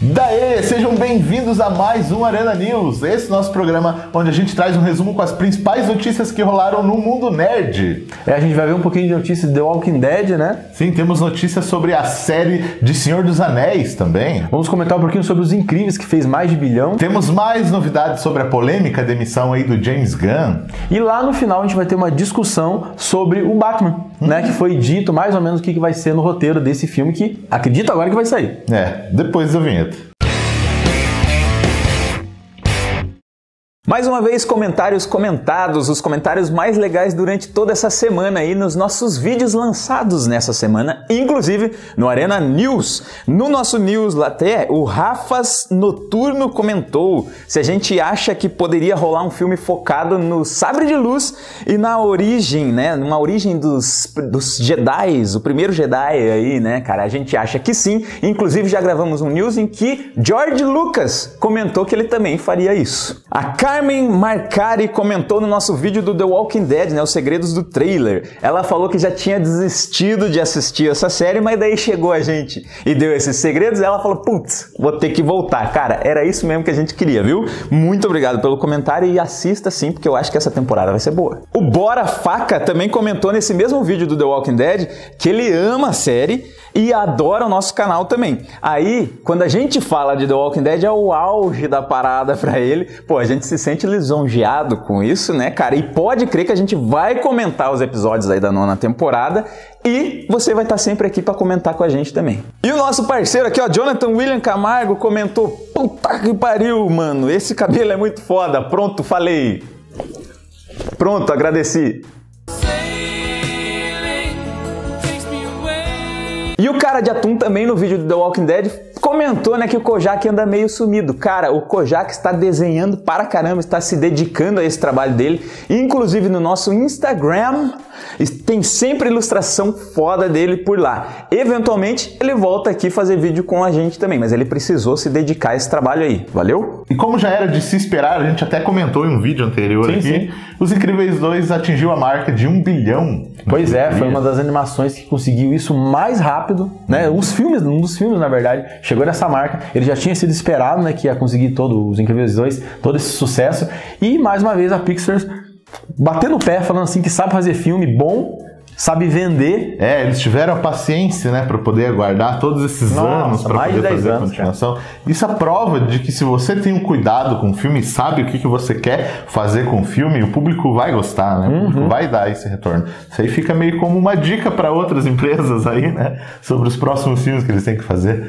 Daê, sejam bem-vindos a mais um Arena News, esse nosso programa onde a gente traz um resumo com as principais notícias que rolaram no mundo nerd. A gente vai ver um pouquinho de notícias de The Walking Dead, né? Sim, temos notícias sobre a série de Senhor dos Anéis também. Vamos comentar um pouquinho sobre Os Incríveis, que fez mais de 1 bilhão. Temos mais novidades sobre a polêmica demissão aí do James Gunn. E lá no final a gente vai ter uma discussão sobre o Batman, né? Que foi dito mais ou menos o que vai ser no roteiro desse filme, que acredito agora que vai sair. Depois da vinheta. Mais uma vez, comentários comentados, os comentários mais legais durante toda essa semana aí nos nossos vídeos lançados nessa semana, inclusive no Arena News. No nosso News lá até, o Rafas Noturno comentou se a gente acha que poderia rolar um filme focado no Sabre de Luz e na origem, né, numa origem dos Jedis, o primeiro Jedi aí, né, cara, a gente acha que sim. Inclusive já gravamos um News em que George Lucas comentou que ele também faria isso. A Carmen Marcari comentou no nosso vídeo do The Walking Dead, né, os segredos do trailer. Ela falou que já tinha desistido de assistir essa série, mas daí chegou a gente e deu esses segredos e ela falou, putz, vou ter que voltar. Cara, era isso mesmo que a gente queria, viu? Muito obrigado pelo comentário e assista sim, porque eu acho que essa temporada vai ser boa. O Bora Faca também comentou nesse mesmo vídeo do The Walking Dead que ele ama a série e adora o nosso canal também. Aí, quando a gente fala de The Walking Dead, é o auge da parada pra ele. Pô, a gente se sente lisonjeado com isso, né, cara? E pode crer que a gente vai comentar os episódios aí da 9ª temporada e você vai estar sempre aqui pra comentar com a gente também. E o nosso parceiro aqui, ó, Jonathan William Camargo, comentou: puta que pariu, mano, esse cabelo é muito foda. Pronto, falei. Pronto, agradeci. E o Cara de Atum também no vídeo do The Walking Dead comentou, né, que o Kojak anda meio sumido. Cara, o Kojak está desenhando para caramba, está se dedicando a esse trabalho dele. Inclusive no nosso Instagram tem sempre ilustração foda dele por lá. Eventualmente ele volta aqui fazer vídeo com a gente também, mas ele precisou se dedicar a esse trabalho aí. Valeu? E como já era de se esperar, a gente até comentou em um vídeo anterior aqui, Os Incríveis 2 atingiu a marca de 1 bilhão. Pois é, foi uma das animações que conseguiu isso mais rápido, né? Um dos filmes, na verdade, chegou nessa marca. Ele já tinha sido esperado, né, que ia conseguir Os Incríveis 2, todo esse sucesso. E mais uma vez a Pixar batendo o pé, falando assim que sabe fazer filme bom, sabe vender. Eles tiveram a paciência, né, para poder aguardar todos esses anos para poder fazer a continuação. Cara. Isso é a prova de que se você tem um cuidado com o filme, sabe o que você quer fazer com o filme, o público vai gostar, né? O público vai dar esse retorno. Isso aí fica meio como uma dica para outras empresas aí, né, sobre os próximos filmes que eles têm que fazer.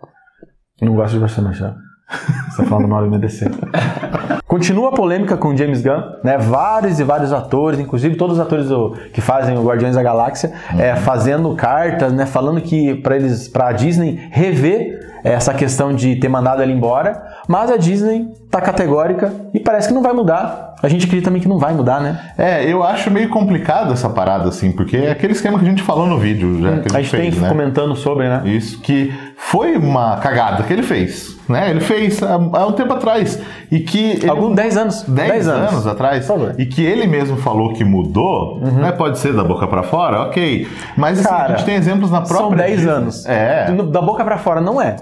Não gosto de você, Marcelo. Você tá falando mal do MDC. Continua a polêmica com o James Gunn, né? Vários e vários atores, inclusive todos os atores que fazem o Guardiões da Galáxia, fazendo cartas, né? Falando que para a Disney rever essa questão de ter mandado ele embora, mas a Disney tá categórica e parece que não vai mudar. A gente acredita também que não vai mudar, né? Eu acho meio complicado essa parada, assim, porque é aquele esquema que a gente falou no vídeo, já que a gente fez, tem comentando sobre, né? Isso, que foi uma cagada que ele fez, né? Ele fez há um tempo atrás. E que... 10 anos. 10 anos atrás. E que ele mesmo falou que mudou, né? Pode ser da boca pra fora, ok. Mas assim, a gente tem exemplos na própria... São 10 anos. Da boca pra fora não é.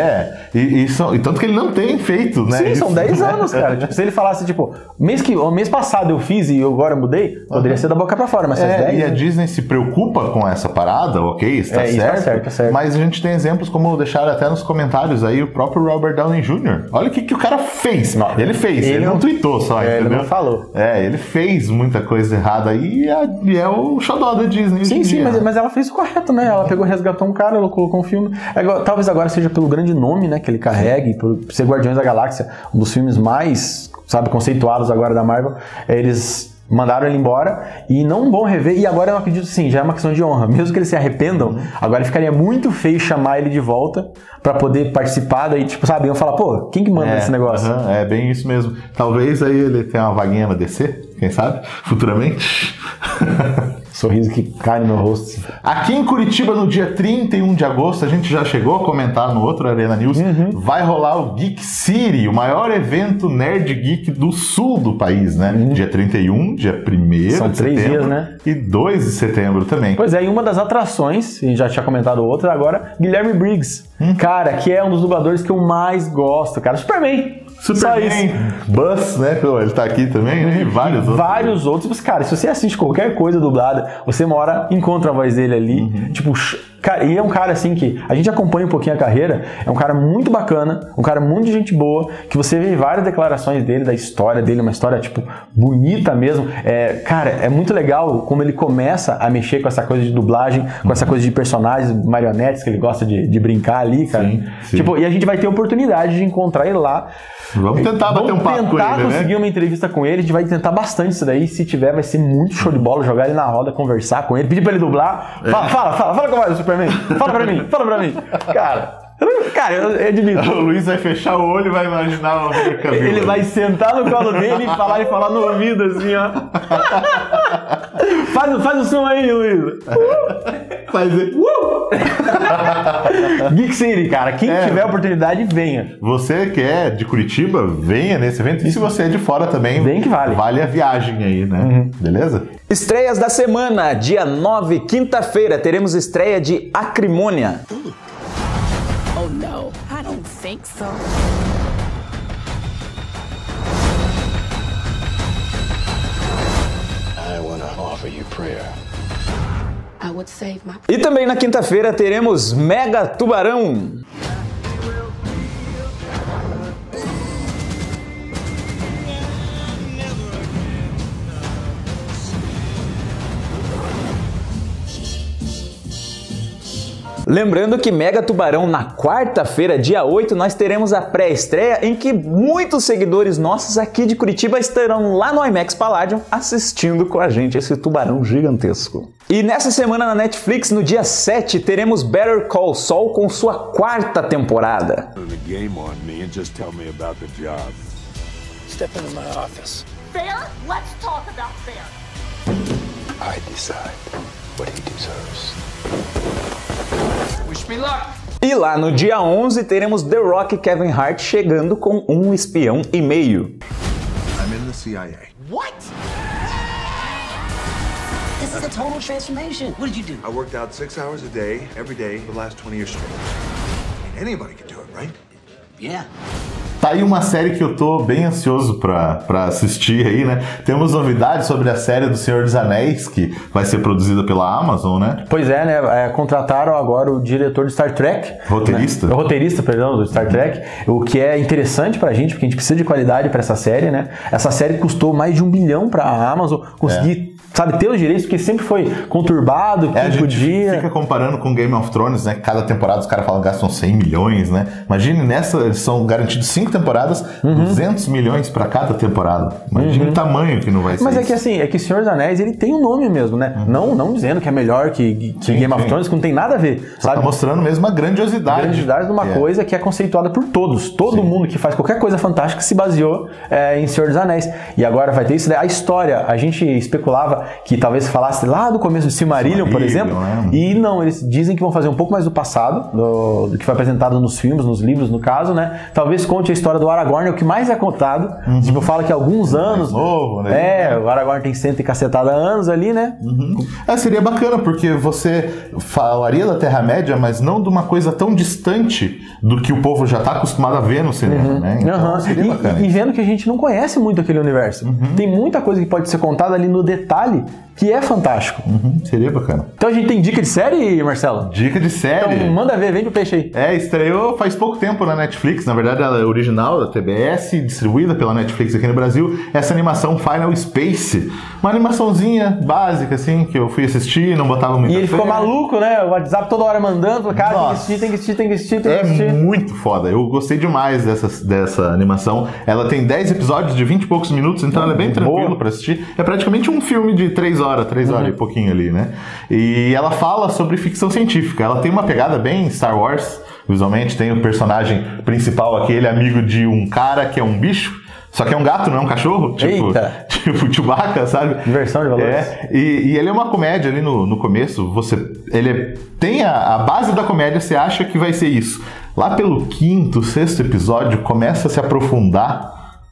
E tanto que ele não tem feito, né? Sim, são 10 anos, cara. Tipo, se ele falasse, tipo, mês passado eu fiz e agora mudei, poderia ser da boca pra fora, mas faz 10 E a anos. Disney se preocupa com essa parada, ok, está certo. Tá certo. Mas a gente tem exemplos, como deixaram até nos comentários aí, o próprio Robert Downey Jr. Olha o que o cara fez. Ele fez, ele não tweetou só, entendeu? Ele não falou. Ele fez muita coisa errada aí e é o xodó da Disney. Sim, mas ela fez o correto, né? Ela pegou, resgatou um cara, ela colocou um filme. Talvez agora seja pelo grande nome, né, que ele carregue, por ser Guardiões da Galáxia, um dos filmes mais, conceituados agora da Marvel. Eles mandaram ele embora e não vão rever. E agora eu acredito, sim, já é uma questão de honra. Mesmo que eles se arrependam, agora ficaria muito feio chamar ele de volta pra poder participar. Daí, tipo, sabe, iam falar, pô, quem que manda esse negócio? É bem isso mesmo. Talvez aí ele tenha uma vaguinha na DC, quem sabe, futuramente. Sorriso que cai no meu rosto. Aqui em Curitiba, no dia 31 de agosto, a gente já chegou a comentar no outro Arena News, vai rolar o Geek City, o maior evento nerd geek do sul do país, né? Dia 31, dia 1º São de 3 setembro dias, né? E 2 de setembro também. Pois é, e uma das atrações, a gente já tinha comentado outra, agora, Guilherme Briggs. Cara, que é um dos dubladores que eu mais gosto, cara. Superman, Buzz, né? Ele tá aqui também, né? E vários outros. Cara, se você assiste qualquer coisa dublada, você uma hora encontra a voz dele ali. Tipo, cara, e é um cara assim que a gente acompanha um pouquinho a carreira, é um cara muito bacana, um cara muito de gente boa, que você vê várias declarações dele, da história dele, uma história, tipo, bonita mesmo. Cara, é muito legal como ele começa a mexer com essa coisa de dublagem, com essa coisa de personagens, marionetes, que ele gosta de brincar ali, cara. Sim. Tipo, e a gente vai ter a oportunidade de encontrar ele lá. Vamos tentar bater um papo com ele, né? Vamos tentar conseguir uma entrevista com ele, a gente vai tentar bastante isso daí, se tiver vai ser muito show de bola, jogar ele na roda, conversar com ele, pedir pra ele dublar. Fala com a voz do Superman, fala pra mim. Cara, eu admito. O Luiz vai fechar o olho e vai imaginar o Henry Cavill. Ele vai sentar no colo dele e falar no ouvido assim, ó. Faz o som aí, Luiz. Faz Geek City, cara. Quem tiver a oportunidade, venha. Você que é de Curitiba, venha nesse evento. E se você é de fora também, vem que vale. Vale a viagem aí, né? Beleza? Estreias da semana. Dia 9, quinta-feira, teremos estreia de Acrimônia. Oh no, I don't think so. I want to offer you prayer. I would save my... E também na quinta-feira teremos Mega Tubarão. Lembrando que Mega Tubarão, na quarta-feira, dia 8, nós teremos a pré-estreia em que muitos seguidores nossos aqui de Curitiba estarão lá no IMAX Palladium assistindo com a gente esse tubarão gigantesco. E nessa semana na Netflix, no dia 7, teremos Better Call Saul com sua quarta temporada. Step into my office. Fair? Let's talk about fair. I decide what he deserves. Wish me luck. E lá no dia 11 teremos The Rock e Kevin Hart chegando com um espião e meio. I'm in the CIA. What? This is a total transformation. What did you do? I worked out 6 hours a day, every day, for the last 20 years straight. I mean, anybody can do it, right? Yeah. Tá aí uma série que eu tô bem ansioso pra assistir aí, né? Temos novidades sobre a série do Senhor dos Anéis, que vai ser produzida pela Amazon, né? Pois é, né? Contrataram agora o diretor de Star Trek. Roteirista? Né? O roteirista, perdão, do Star Trek. O que é interessante pra gente, porque a gente precisa de qualidade pra essa série, né? Essa série custou mais de $1 bilhão pra Amazon conseguir... Sabe, ter os direitos, porque sempre foi conturbado, a gente fica comparando com Game of Thrones, né? Cada temporada os caras falam que gastam 100 milhões, né? Imagine, nessa eles são garantidos 5 temporadas, 200 milhões pra cada temporada. Imagine o tamanho que não vai ser. Mas isso. É que assim, é que Senhor dos Anéis, ele tem um nome mesmo, né? Não dizendo que é melhor que Game of Thrones, que não tem nada a ver. Sabe? Tá mostrando mesmo a grandiosidade. A grandiosidade de uma coisa que é conceituada por todos. Todo mundo que faz qualquer coisa fantástica se baseou em Senhor dos Anéis. E agora vai ter isso daí. A história, a gente especulava que talvez falasse lá do começo de Silmarillion, por exemplo, né? E não, eles dizem que vão fazer um pouco mais do passado, do que foi apresentado nos filmes, nos livros, no caso, né? Talvez conte a história do Aragorn, é o que mais é contado. Tipo, fala que há alguns anos... novo, né? O Aragorn tem 100 e cacetada anos ali, né? Seria bacana, porque você falaria da Terra-média, mas não de uma coisa tão distante do que o povo já está acostumado a ver no cinema, né? Então, seria bacana. E vendo que a gente não conhece muito aquele universo. Tem muita coisa que pode ser contada ali no detalhe, que é fantástico. Seria bacana. Então a gente tem dica de série, Marcelo? Dica de série? Então manda ver, vem pro peixe aí. Estreou faz pouco tempo na Netflix. Na verdade, ela é original da TBS, distribuída pela Netflix aqui no Brasil. Essa animação Final Space. Uma animaçãozinha básica, assim, que eu fui assistir, não botava muito. E ele ficou maluco, né? O WhatsApp toda hora mandando, cara, tem que assistir. É muito foda. Eu gostei demais dessa animação. Ela tem 10 episódios de 20 e poucos minutos, então ela é bem tranquilo pra assistir. É praticamente um filme de 3 horas e pouquinho ali, né? E ela fala sobre ficção científica. Ela tem uma pegada bem Star Wars, visualmente. Tem o personagem principal, aquele amigo de um cara que é um bicho, só que é um gato, não é um cachorro. Tipo Chewbacca, sabe? Diversão de valores. E ele é uma comédia ali no começo. Tem a base da comédia, você acha que vai ser isso. Lá pelo 5º, 6º episódio, começa a se aprofundar.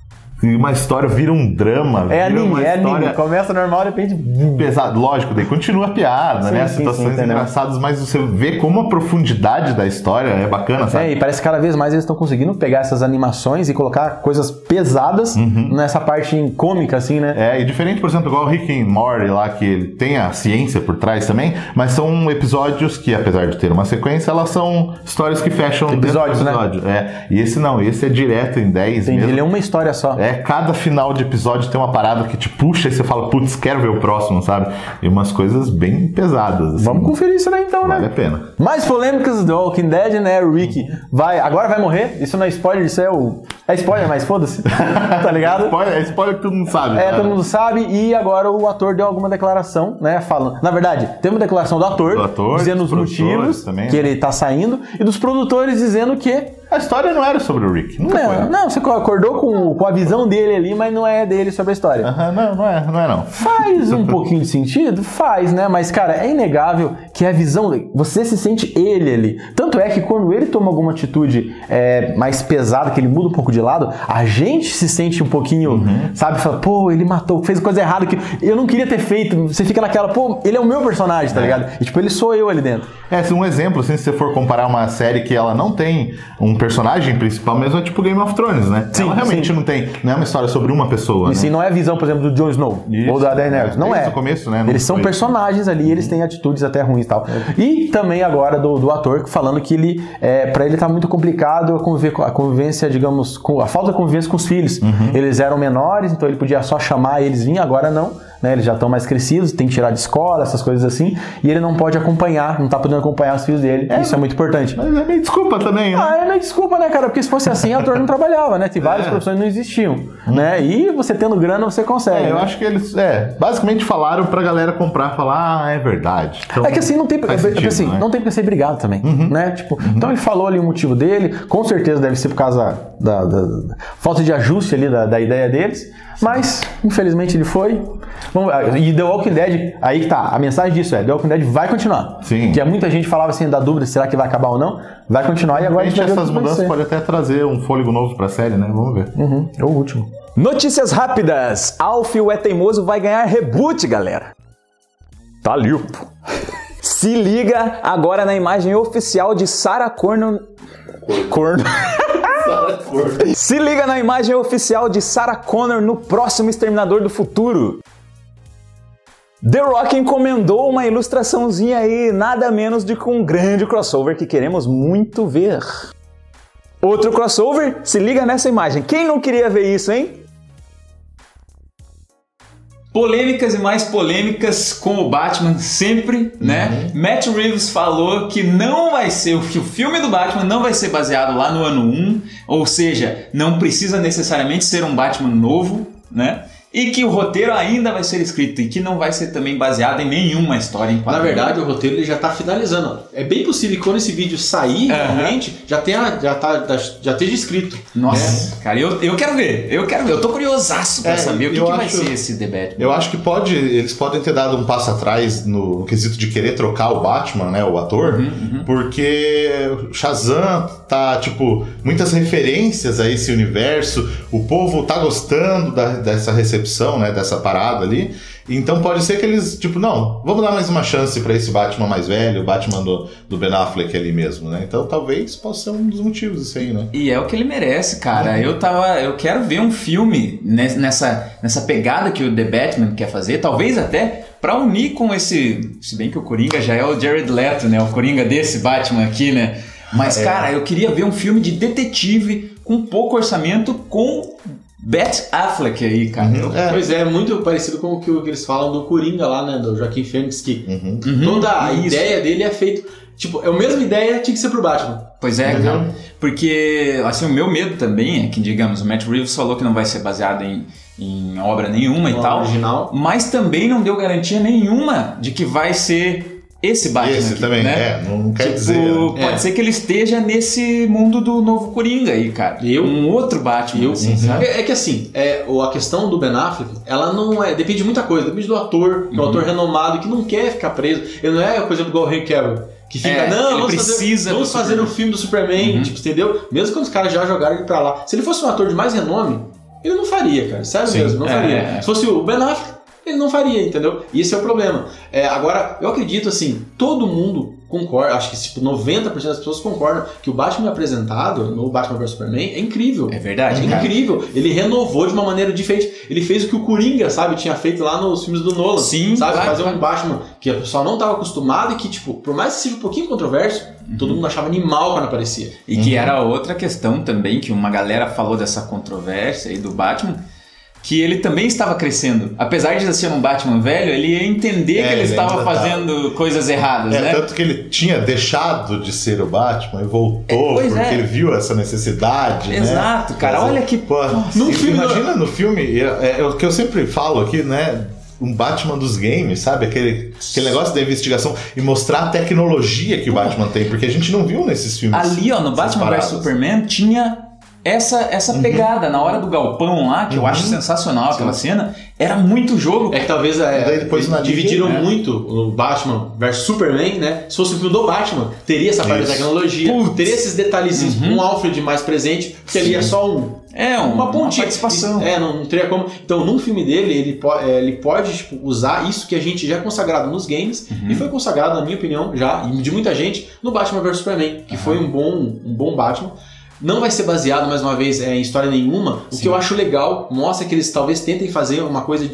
uma história vira um drama. É anime. Começa normal, de repente... Pesado, lógico, daí continua a piada, né? As situações engraçadas, mas você vê como a profundidade da história é bacana, sabe? E parece que cada vez mais eles estão conseguindo pegar essas animações e colocar coisas pesadas nessa parte cômica, assim, né? E diferente, por exemplo, igual o Rick and Morty lá, que ele tem a ciência por trás também, mas são episódios que, apesar de ter uma sequência, elas são histórias que fecham episódios, dentro do episódio. Né? E esse não, esse é direto em 10 mesmo. Ele é uma história só. Cada final de episódio tem uma parada que te puxa e você fala, putz, quero ver o próximo, sabe? E umas coisas bem pesadas. Assim. Vamos conferir isso aí então, né? Vale a pena. Mais polêmicas do Walking Dead, né? O Rick agora vai morrer. Isso não é spoiler, isso é spoiler, mas foda-se. Tá ligado? É spoiler que todo mundo sabe. Todo mundo sabe. E agora o ator deu alguma declaração, né? Falando. Na verdade, teve uma declaração do ator dizendo os motivos também, que ele tá saindo, e dos produtores dizendo que a história não era sobre o Rick. Não, você acordou com a visão dele ali, mas não é dele sobre a história. Não é. Faz um pouquinho de sentido? Faz, né? Mas, cara, é inegável que a visão... Você se sente ele ali. Tanto é que quando ele toma alguma atitude mais pesada, que ele muda um pouco de lado, a gente se sente um pouquinho, sabe? Fala, pô, ele matou, fez coisa errada que eu não queria ter feito. Você fica naquela, pô, ele é o meu personagem, tá ligado? E tipo, ele sou eu ali dentro. Um exemplo, assim, se você for comparar uma série que ela não tem um personagem principal mesmo, é tipo Game of Thrones, né? Sim, ela realmente não é uma história sobre uma pessoa, né? Sim, não é a visão, por exemplo, do Jon Snow ou da Daenerys. Não é. No começo, né? Eles são personagens ali, eles têm atitudes até ruins e tal. E também agora do ator falando que ele, pra ele tá muito complicado a convivência, digamos, a falta de convivência com os filhos. Eles eram menores, então ele podia só chamar eles vir, agora não. Né, eles já estão mais crescidos, tem que tirar de escola, essas coisas assim, e ele não pode acompanhar, não tá podendo acompanhar os filhos dele. Isso é muito importante. Mas é meio desculpa também, né? É meio desculpa, né, cara? Porque se fosse assim, o ator não trabalhava, né? Tem várias profissões que não existiam, né? E você tendo grana, você consegue. Eu acho que eles, basicamente falaram pra galera comprar, falar, é verdade. Então, que assim, não tem sentido, não tem pra ser brigado também, né? Tipo, então ele falou ali o motivo dele, com certeza deve ser por causa da falta de ajuste ali da ideia deles, mas, infelizmente, ele foi. E The Walking Dead, aí que tá, a mensagem disso The Walking Dead vai continuar. Sim. Porque muita gente falava assim, da dúvida, será que vai acabar ou não? Vai continuar e agora a gente vai ver essas mudanças podem até trazer um fôlego novo pra série, né? Vamos ver. É o último. Notícias rápidas. Alf, o É Teimoso, vai ganhar reboot, galera. Tá limpo. Se liga agora na imagem oficial de Sarah Connor. Se liga na imagem oficial de Sarah Connor no próximo Exterminador do Futuro. The Rock encomendou uma ilustraçãozinha aí, nada menos do que um grande crossover que queremos muito ver. Outro crossover? Se liga nessa imagem. Quem não queria ver isso, hein? Polêmicas e mais polêmicas com o Batman sempre, né? Matt Reeves falou que não vai ser, que o filme do Batman não vai ser baseado lá no ano 1, ou seja, não precisa necessariamente ser um Batman novo, né? E que o roteiro ainda vai ser escrito e que não vai ser também baseado em nenhuma história em quadrinho. Na verdade, o roteiro ele já está finalizando. É bem possível que quando esse vídeo sair, realmente, já esteja escrito. Nossa, cara, eu quero ver. Eu tô curiosaço pra saber o que vai ser esse The Batman. Eu acho que eles podem ter dado um passo atrás no quesito de querer trocar o Batman, né, o ator, porque Shazam tá, tipo, muitas referências a esse universo, o povo tá gostando dessa recepção, né, dessa parada ali. Então pode ser que eles, tipo, não, vamos dar mais uma chance pra esse Batman mais velho, o Batman do Ben Affleck ali mesmo, né? Então talvez possa ser um dos motivos isso aí, né? E é o que ele merece, cara. Eu quero ver um filme nessa pegada que o The Batman quer fazer, talvez até pra unir com esse, se bem que o Coringa já é o Jared Leto, né? O Coringa desse Batman aqui, né? Mas, cara, eu queria ver um filme de detetive com pouco orçamento com Ben Affleck aí, cara. Pois é, muito parecido com o que eles falam do Coringa lá, né? Do Joaquin Phoenix, que toda a ideia dele é feita... Tipo, é a mesma ideia, tinha que ser pro Batman. Pois é, cara. Porque, assim, o meu medo também é que, digamos, o Matt Reeves falou que não vai ser baseado em obra nenhuma e tal. Original. Mas também não deu garantia nenhuma de que vai ser... esse Batman esse aqui, também, né? Não quer dizer. Pode ser que ele esteja nesse mundo do novo Coringa aí, cara. Um outro Batman, assim, sabe? É que assim, a questão do Ben Affleck, ela não é... Depende de muita coisa. Depende do ator, que é um ator renomado, que não quer ficar preso. Ele não é, por exemplo, igual o Henry Cavill, que fica, vamos fazer um filme do Superman, tipo, entendeu? Mesmo quando os caras já jogaram ele pra lá. Se ele fosse um ator de mais renome, ele não faria, cara. Sério mesmo, não faria. Se fosse o Ben Affleck, ele não faria, entendeu? E esse é o problema. Agora, eu acredito assim, todo mundo concorda, acho que tipo, 90% das pessoas concordam que o Batman apresentado no Batman vs Superman é incrível. É verdade, cara. Incrível. Ele renovou de uma maneira diferente. Ele fez o que o Coringa, sabe, tinha feito lá nos filmes do Nolan. Sim, sabe? Fazer um Batman que a pessoa não estava acostumada e que, tipo, por mais que seja um pouquinho controverso, todo mundo achava animal quando aparecia. E que era outra questão também, que uma galera falou dessa controvérsia aí do Batman, que ele também estava crescendo. Apesar de ser um Batman velho, ele ia entender que ele estava fazendo coisas erradas, né? Tanto que ele tinha deixado de ser o Batman e voltou, porque ele viu essa necessidade, Exato, né? cara, olha que... Imagina no filme, é o que eu sempre falo aqui, né? Um Batman dos games, sabe? Aquele negócio da investigação e mostrar a tecnologia que o Batman tem, porque a gente não viu nesses filmes. Ali, ó, no Batman vs Superman, tinha... Essa pegada na hora do galpão lá, que eu acho sensacional aquela cena, era muito jogo. É que talvez depois dividiram muito o Batman vs Superman, né? Se fosse o filme do Batman, teria essa parte da tecnologia, teria esses detalhezinhos, um Alfred mais presente, porque ali é só uma pontinha. Participação. Não teria como. Então, num filme dele, ele pode tipo, usar isso que a gente já é consagrado nos games, e foi consagrado, na minha opinião, já, e de muita gente, no Batman vs Superman, que foi um bom Batman. Não vai ser baseado, mais uma vez, em história nenhuma. O que eu acho legal, mostra que eles talvez tentem fazer uma coisa...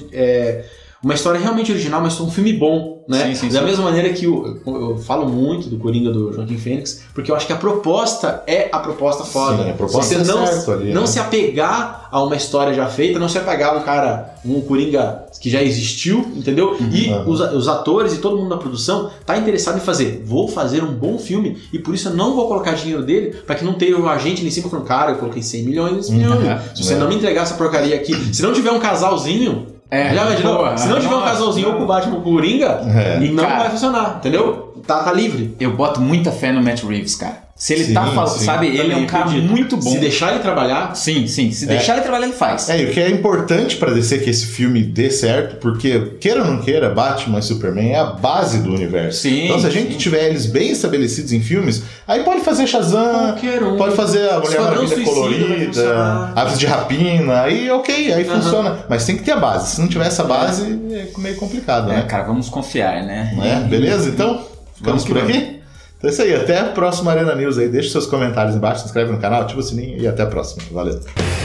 uma história realmente original, mas um filme bom, né? Da mesma maneira que eu falo muito do Coringa do Joaquin Phoenix, porque eu acho que a proposta é a proposta foda. Sim, a proposta não se apegar a uma história já feita, não se apegar a um Coringa que já existiu, entendeu? E os atores e todo mundo da produção tá interessado em vou fazer um bom filme e por isso eu não vou colocar dinheiro dele pra que não tenha o agente ali em cima falando, cara, eu coloquei 100 milhões nesse filme. Se você não me entregar essa porcaria aqui, se não tiver um casalzinho, já imaginou? Se não tiver um casalzinho ou com o Batman ou com o Coringa, não vai funcionar, entendeu? Tá livre. Eu boto muita fé no Matt Reeves, cara. Se ele sabe, ele é um cara muito bom. Se deixar ele trabalhar... Sim. Se deixar ele trabalhar, ele faz. E o que é importante pra dizer que esse filme dê certo, porque, queira ou não queira, Batman e Superman é a base do universo. Então, se a gente tiver eles bem estabelecidos em filmes, aí pode fazer Shazam, pode fazer a Mulher Maravilha colorida, Aves de Rapina, aí aí funciona. Mas tem que ter a base. Se não tiver essa base, é meio complicado, né? Cara, vamos confiar, né? Beleza? Então, ficamos por aqui? Então é isso aí, até a próxima Arena News aí. Deixe seus comentários embaixo, se inscreve no canal, ativa o sininho e até a próxima. Valeu!